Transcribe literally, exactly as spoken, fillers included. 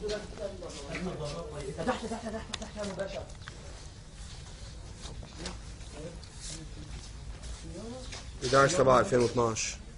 تحت تحت تحت تحت يا باشا. احد عشر سبعة ألفين واثناشر.